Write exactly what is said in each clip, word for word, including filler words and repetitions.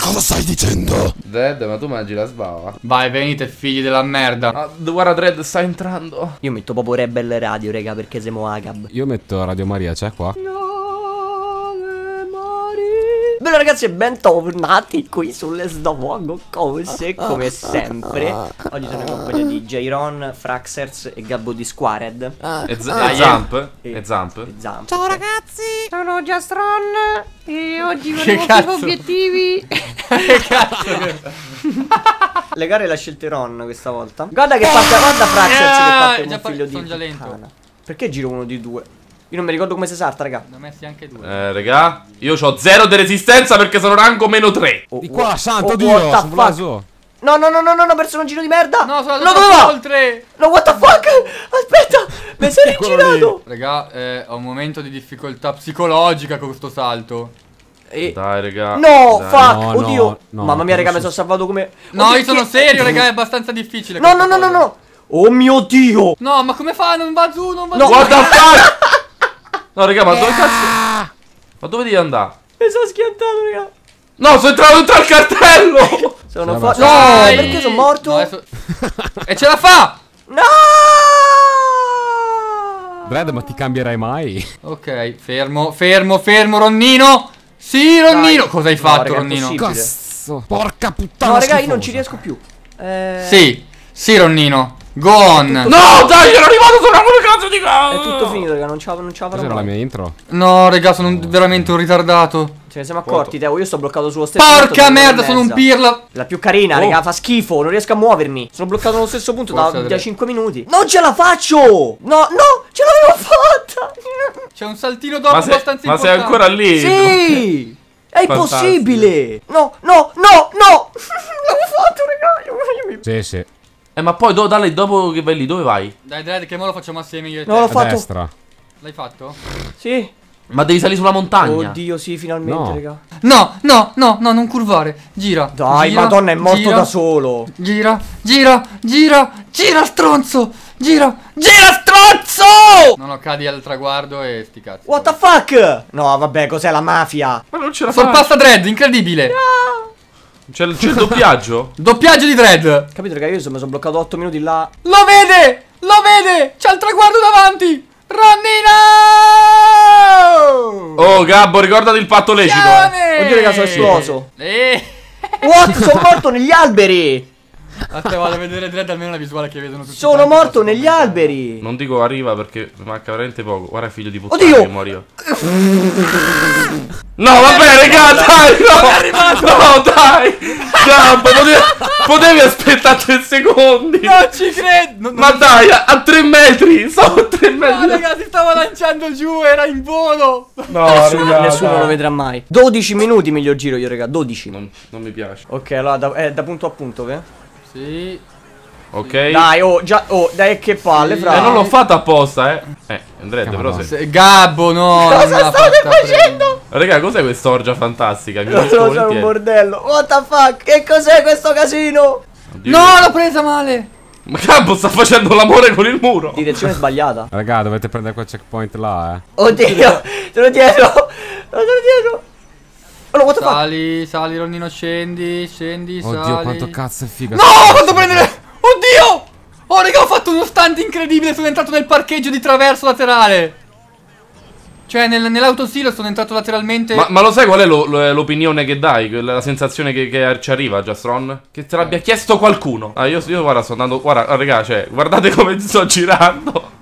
cosa stai dicendo? Dread, ma tu mangi la sbava. Vai, venite figli della merda. Ah, guarda, Dread sta entrando. Io metto proprio Rebel Radio, raga, perché siamo Agab. Io metto Radio Maria, c'è qua? Bene ragazzi e bentornati qui sulle Sdovogo Cose come sempre. Oggi sono in compagnia di J-Ron, Fraxers e Gabbo di Squared. E, z e Zamp. E, E Zamp. e Zamp. Ciao ragazzi, sono Jastron e oggi Che volevo cazzo? più obiettivi. Che cazzo? Le gare le ha scelte Ron questa volta. Guarda che parte, guarda Fraxers che parte Eh, già un fa- figlio di sono già lento. puttana. Perché giro uno di due? Io non mi ricordo come si salta, raga. Ne ho messi anche due. Eh, raga, io ho zero di resistenza perché sono rango meno tre. Oh, Di qua, oh, santo oh, Dio, what the sono fuck? blaso. No, no, no, no, no, ho perso un giro di merda. No, sono no, andato dove va? oltre. No, what the fuck? Aspetta, mi sei Quello rigirato. Raga, eh, ho un momento di difficoltà psicologica con questo salto. E... Dai, raga. No, Dai. fuck, No, oddio. no, no, Mamma mia, raga, mi posso- sono salvato come... No, Oddio, io sono che- serio, raga, è abbastanza difficile. No, no, questa no, no, cosa. no. Oh mio Dio. No, ma come fa? Non va giù, non va No. giù. What the fuck? No, raga, ma dove cazzo? Ma dove devi andare? Mi sono schiantato, raga. No, sono entrato dentro al cartello. Sono Sì, fa... ma- No, Dai. perché sono morto? No, adesso- E ce la fa! No. Dread, ma ti cambierai mai? Ok, fermo, fermo, fermo, Ronnino. Sì, Ronnino. Dai. Cosa hai No, fatto, raga, è Ronnino? impossibile. Cazzo. Porca puttana. No, raga, io non schifosa. ci riesco più. Eh... Sì, sì, Ronnino. Go on. No, dai, ero arrivato sopra quel cazzo di È cazzo. tutto finito, raga, non ce la, non ce la farò Cos'era la mai. mia intro? No, raga, sono un- veramente un ritardato. Ce ne siamo accorti, Teo, io sto bloccato sullo stesso punto Porca da un'ora e merda, sono un mezza. pirla. La più carina, Oh. raga, fa schifo, non riesco a muovermi. Sono bloccato nello stesso punto Forza, da, da Andrea. cinque minuti. Non ce la faccio! No, no, ce l'avevo fatta! C'è un saltino dopo Ma, sei, abbastanza ma sei importante. ancora lì? Sì! È Fantastico. impossibile! No, no, no, no! L'avevo fatto, raga! Io, io mi... Sì, sì. Eh, ma poi do, Dale, dopo che vai lì, dove vai? Dai, Dredd, che mo lo facciamo assieme io e te. No, l'ho A fatto. destra. L'hai fatto? Sì. Ma devi salire sulla montagna. Oddio, sì, finalmente, No. raga. No, no, no, no, non curvare. Gira. Dai, gira, madonna, è morto gira, da solo. Gira, gira, gira, gira, stronzo. Gira, gira, stronzo! No, no, cadi al traguardo e sti cazzi. What the fuck? No, vabbè, cos'è la mafia? Ma non ce la fai. Sorpassa Dredd, incredibile. C'è il, c'è il doppiaggio? Doppiaggio di Dredd. Capito, raga, io mi sono bloccato otto minuti là. Lo vede! Lo vede! C'ha il traguardo davanti! Ronnino! Oh, Gabbo, ricordati il patto lecito. eh. Chiave! Oddio, raga, sono esploso. Eh. What? Sono morto negli alberi! Aspetta, vado a vedere Dredd almeno la visuale che vedono tutti. Sono quanti, morto posso negli commentare. alberi! Non dico arriva perché manca veramente poco. Guarda, figlio di puttana, Oddio! che muoio. No, vabbè, raga, dai, no! No, dai! Gabbo, potevi, potevi aspettare tre secondi! Non ci credo! Non- Ma non- dai, a, a tre metri! Stavo a tre No, metri! ragazzi, stava lanciando giù, era in volo! No, Nessuno, raga, nessuno dai. lo vedrà mai. dodici minuti miglior giro io, raga, dodici. Non, non mi piace. Ok, allora da, eh, da punto a punto, che? Sì. Ok? Dai, oh, già, oh, dai che palle, Sì. fra. Eh, non l'ho fatto apposta, eh. Eh, Andrette, però se... Se- Gabbo, no! Cosa non me l'ha state fatta facendo? Raga, cos'è quest'orgia fantastica? Mi Non unisco lo so, è un volentieri. bordello. What the fuck? Che cos'è questo casino? Oddio. prendere. No, l'ho presa male! Ma Gabbo sta facendo l'amore con il muro! Direzione sbagliata. Raga, dovete prendere quel checkpoint là, eh. Oddio, sono dietro. Sono dietro. Oh, no, what the fuck? Sali, sali, Ronnino, scendi, scendi, Oddio, sali. quanto cazzo è figa. No, ho fatto prendere! Oddio! Oh, raga, ho fatto uno stunt incredibile, sono entrato nel parcheggio di traverso laterale. Cioè, nel, nell'autosilo sono entrato lateralmente. Ma, ma lo sai qual è lo- lo- l'opinione che dai? Quella- La sensazione che, che ci arriva, Jastron? Che te l'abbia chiesto qualcuno. Ah, io, io guarda, sto andando. Guarda, ah, raga, cioè, guardate come sto girando.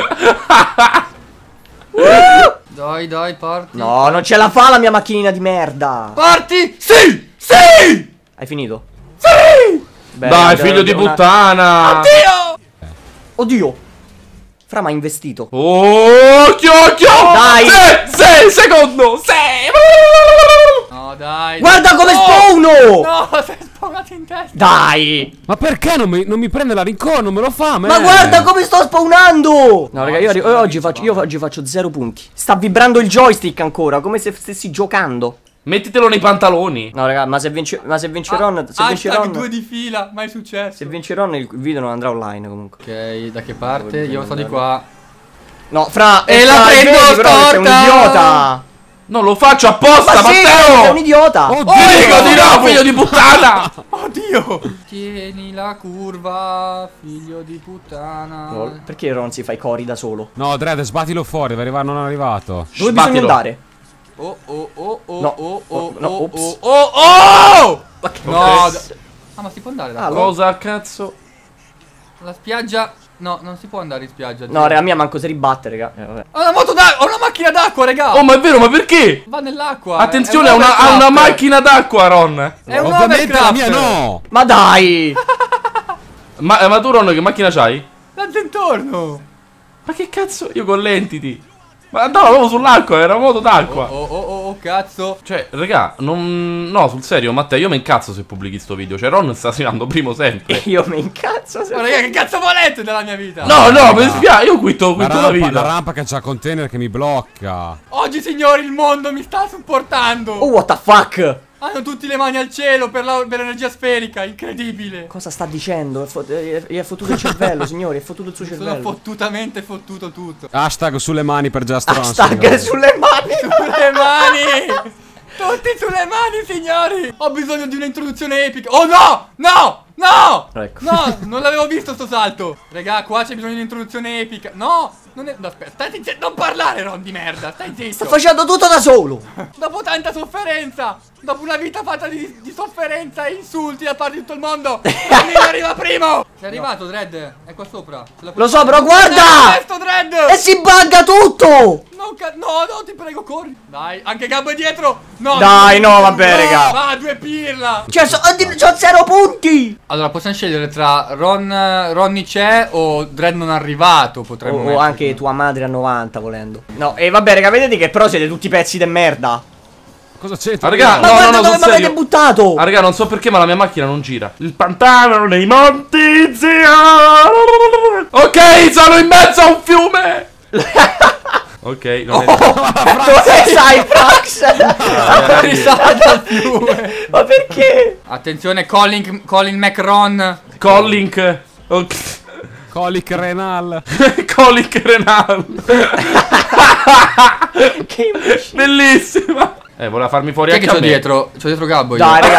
Dai, dai, parti. No, non ce la fa la mia macchinina di merda. Parti! Sì! Sì! Hai finito? Sì! Beh, Dai, devo- figlio di devo una- puttana! Dio! Oddio. Fra mi ha investito. Oh, occhio, occhio! Dai! Sì, sì, secondo! Sì! No, dai. Guarda dai. come No! spawno! No, sei spawnato in testa. Dai! Ma perché non mi, non mi prende la rincorsa? Non me lo fa, Ma me. guarda come sto spawnando! No, raga, io, sì, io oggi, faccio, io oggi faccio zero punti. Sta vibrando il joystick ancora, come se stessi giocando. Mettitelo nei pantaloni. No, raga, ma se vince, ma se vince Ron, se vince Hashtag Ron, due di fila, mai successo. se vince Ron il video non andrà online comunque. Ok, da che parte? Io sto di qua. No, fra E fra, la prendo vedi, però che sei un storta! idiota. Non lo faccio apposta, Ma sì, Matteo! sei un idiota! Oh, Ti dico di no, figlio di puttana! Oddio! Tieni la curva, figlio di puttana. Oh, perché Ron si fa i cori da solo? No, Dredd, sbattilo fuori, deve arrivare, non è arrivato. Dove Sbattilo. bisogna andare? Oh oh oh oh No. oh oh No, oh ops. oh oh oh! Ma che No, Ok. d- ah, ma si può andare da Ah, qua? Cosa cazzo? La spiaggia. No, non si può andare in spiaggia. No, raga, mia manco si ribatte, raga. Eh, vabbè. Ho una moto d'acqua, ho una macchina d'acqua, raga. Oh, ma è vero, ma perché? Va nell'acqua. Attenzione, è ha un una, ha una overcraft. macchina d'acqua, Ron. È un Ovviamente la overcraft. mia no. Ma dai! Ma, eh, ma tu, Ron, che macchina c'hai? La Zentorno. Ma che cazzo? Io con l'entity. Ma andava proprio sull'acqua, era moto d'acqua. Oh oh oh oh, cazzo. Cioè, raga, non... No, sul serio, Matteo, io mi incazzo se pubblichi sto video. Cioè, Ron sta arrivando primo sempre. Io mi incazzo se... Ma raga, che cazzo volete dalla mia vita? No, no, mi dispiace, io quitto, La quitto la, rampa, la vita. rampa che c'ha container che mi blocca. Oggi, signori, il mondo mi sta supportando. Oh, what the fuck? Hanno tutti le mani al cielo per la- per l'energia sferica, incredibile. Cosa sta dicendo? È, fo- è, è fottuto il cervello, signori, è fottuto il suo Sono cervello. fottutamente fottuto tutto. Hashtag sulle mani per Just Ron, Hashtag signori. sulle mani! Sulle mani! Tutti sulle mani, signori! Ho bisogno di un'introduzione epica. Oh no! No! No! Ecco. No! Non l'avevo visto sto salto! Raga, qua c'è bisogno di un'introduzione epica. No! Non è... No, aspetta, stai zitto! Non parlare, Ron di merda! Stai zitto! Sta facendo tutto da solo! Dopo tanta sofferenza! Dopo una vita fatta di, di sofferenza e insulti da parte di tutto il mondo! Nannino arriva primo! Sei arrivato, Dredd? È qua sopra. Ce la puoi Lo so, fare? però guarda! Questo, Dredd! E si bugga tutto! Non ca- no, no, ti prego, corri! Dai, anche Gabbo è dietro! No! Dai, no, vabbè, no, raga. Va, due pirla! Cioè, so, c'ho zero punti! Allora, possiamo scegliere tra Ron, Ronny c'è o Dredd non è arrivato, potremmo O, o metterci. anche tua madre a novanta, volendo. No, e vabbè, raga, vedete che però siete tutti pezzi de merda. Cosa c'entra? Ah, raga, Ma no, guarda no, no, dove sul mi avete serio. buttato! Ah, raga, non so perché, ma la mia macchina non gira. Il pantano nei monti, zia. Ok, sono in mezzo a un fiume. Ok, non è... Dove sai, Frax? Fuori risata al fiume! Ma perché? Attenzione, Colin, Colin McRon. Collink. Ok. Colic renal. Colic renal. Che imbecille. Bellissima. Eh, voleva farmi fuori Chi è che anche c'ho a me. dietro? C'ho dietro Gabbo io. Dai, raga.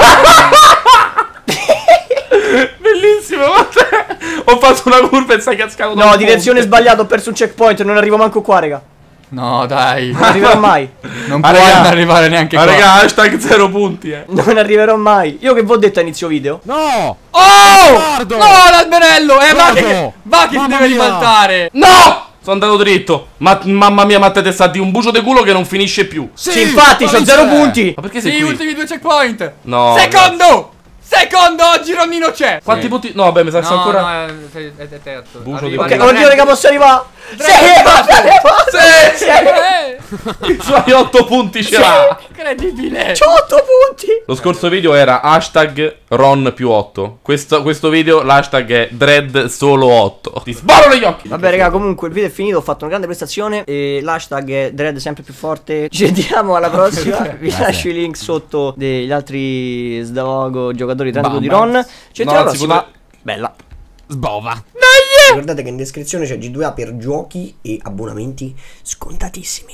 Bellissimo, guarda. Ho fatto una curva e sei cascato da No, un direzione ponte. sbagliata, ho perso un checkpoint, non arrivo manco qua, raga. No, dai. Non arriverò mai. Non Ah, puoi raga. arrivare neanche Ah, qua. raga, hashtag zero punti, eh. Non arriverò mai. Io che vi ho detto a inizio video? No! Oh! Guardo! No, l'alberello! Eh, va che, Guardo! va che si Mamma deve mia! ribaltare! No! Sono andato dritto. Ma mamma mia, Matteo, te sta di un bucio di culo che non finisce più. Sì, infatti, ma c'ho lì zero c'è. punti. Ma perché sei Sì, qui? ultimi due checkpoint! No, Secondo! Secondo, oggi Ronnino c'è! Quanti Sì. punti? No, vabbè, mi sa che No, ancora. no, è, è, è terzo. Bucio Arriva, di Ok, arriva oddio, Dredd. raga, posso arrivare? Sì, Dredd, posso arrivare. Sì, sì. Eh, I suoi otto punti ce l'ha. incredibile! C'ho otto punti. Lo scorso video era hashtag Ron più otto. Questo, questo video l'hashtag è Dredd solo otto. Ti sbarro negli occhi. Vabbè, raga, comunque il video è finito, ho fatto una grande prestazione e l'hashtag è Dredd sempre più forte. Ci vediamo alla prossima. Vi lascio i link sotto degli altri Sdavogo giocatori tranquillo di Ron. Ci vediamo alla anzi, prossima. potre- Bella. Sbova. Ricordate che in descrizione c'è G due A per giochi e abbonamenti scontatissimi.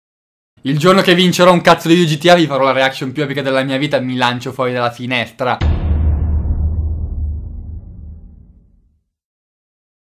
Il giorno che vincerò un cazzo di G T A vi farò la reaction più epica della mia vita e mi lancio fuori dalla finestra.